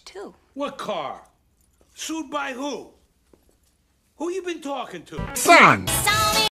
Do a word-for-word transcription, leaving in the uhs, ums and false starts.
too. What car? Sued by who? Who you been talking to? Son!